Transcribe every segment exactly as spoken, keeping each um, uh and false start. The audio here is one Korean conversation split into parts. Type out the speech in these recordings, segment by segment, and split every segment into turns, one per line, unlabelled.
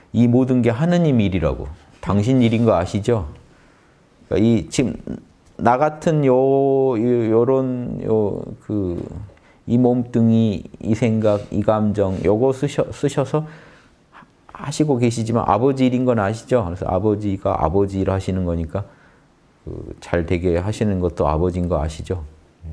이 모든 게 하느님 일이라고. 당신 일인 거 아시죠? 그러니까 이 지금 나 같은 요 요런 요 그 이 몸뚱이, 이 생각, 이 감정 요거 쓰셔, 쓰셔서 하시고 계시지만 아버지 일인 건 아시죠? 그래서 아버지가 아버지 일 하시는 거니까 그 잘 되게 하시는 것도 아버지인 거 아시죠?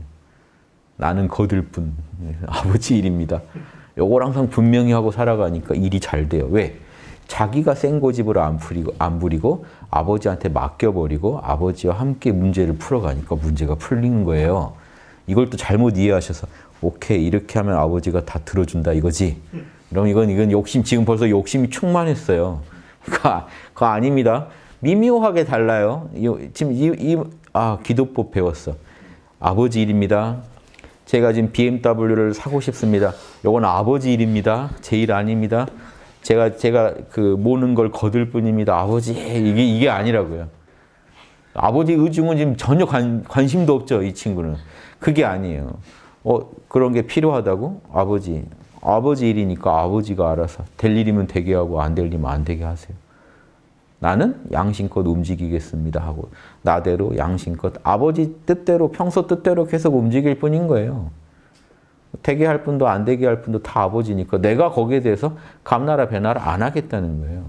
나는 거들 뿐. 아버지 일입니다. 요걸 항상 분명히 하고 살아가니까 일이 잘 돼요. 왜? 자기가 센 고집을 안 부리고, 안 부리고 아버지한테 맡겨버리고 아버지와 함께 문제를 풀어가니까 문제가 풀리는 거예요. 이걸 또 잘못 이해하셔서 오케이 이렇게 하면 아버지가 다 들어준다 이거지. 그럼 이건 이건 욕심, 지금 벌써 욕심이 충만했어요. 그러니까 그거 아닙니다. 미묘하게 달라요. 지금 이, 이 아 기도법 배웠어. 아버지 일입니다. 제가 지금 비엠더블유를 사고 싶습니다. 요건 아버지 일입니다. 제 일 아닙니다. 제가 제가 그 모는 걸 거둘 뿐입니다. 아버지 이게 이게 아니라고요. 아버지 의중은 지금 전혀 관, 관심도 없죠. 이 친구는. 그게 아니에요. 어 그런 게 필요하다고? 아버지. 아버지 일이니까 아버지가 알아서 될 일이면 되게 하고 안 될 일이면 안 되게 하세요. 나는 양심껏 움직이겠습니다 하고 나대로 양심껏 아버지 뜻대로 평소 뜻대로 계속 움직일 뿐인 거예요. 되게 할 분도 안 되게 할 분도 다 아버지니까 내가 거기에 대해서 감나라 배나라 안 하겠다는 거예요.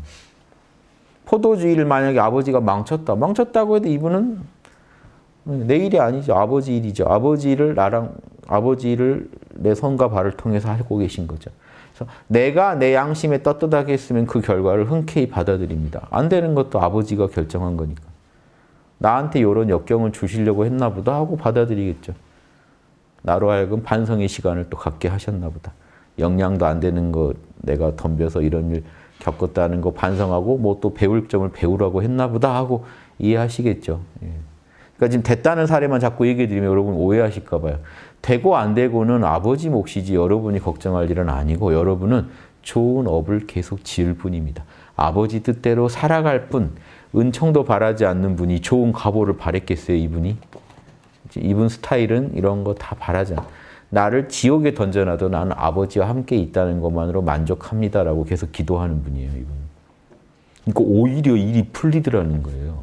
포도주의를 만약에 아버지가 망쳤다. 망쳤다고 해도 이분은 내 일이 아니죠. 아버지 일이죠. 아버지 일을 나랑 아버지 일을 내 손과 발을 통해서 하고 계신 거죠. 그래서 내가 내 양심에 떳떳하게 했으면 그 결과를 흔쾌히 받아들입니다. 안 되는 것도 아버지가 결정한 거니까. 나한테 이런 역경을 주시려고 했나 보다 하고 받아들이겠죠. 나로 하여금 반성의 시간을 또 갖게 하셨나 보다. 역량도 안 되는 거 내가 덤벼서 이런 일 겪었다는 거 반성하고 뭐 또 배울 점을 배우라고 했나 보다 하고 이해하시겠죠. 예. 그러니까 지금 됐다는 사례만 자꾸 얘기해 드리면 여러분 오해하실까 봐요. 되고 안 되고는 아버지 몫이지 여러분이 걱정할 일은 아니고 여러분은 좋은 업을 계속 지을 뿐입니다. 아버지 뜻대로 살아갈 뿐 은총도 바라지 않는 분이 좋은 가보를 바랬겠어요, 이분이? 이분 스타일은 이런 거 다 바라지 않아. 나를 지옥에 던져놔도 나는 아버지와 함께 있다는 것만으로 만족합니다라고 계속 기도하는 분이에요, 이분. 그러니까 오히려 일이 풀리더라는 거예요.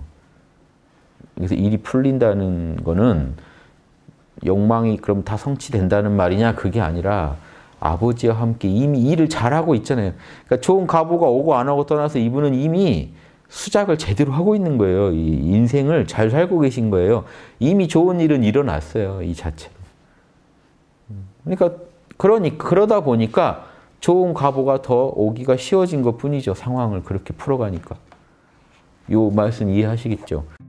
그래서 일이 풀린다는 거는 욕망이 그럼 다 성취된다는 말이냐? 그게 아니라 아버지와 함께 이미 일을 잘하고 있잖아요. 그러니까 좋은 가보가 오고 안 하고 떠나서 이분은 이미 수작을 제대로 하고 있는 거예요. 이 인생을 잘 살고 계신 거예요. 이미 좋은 일은 일어났어요. 이 자체로. 그러니까 그러니 그러다 보니까 좋은 가보가 더 오기가 쉬워진 것 뿐이죠. 상황을 그렇게 풀어가니까. 이 말씀 이해하시겠죠?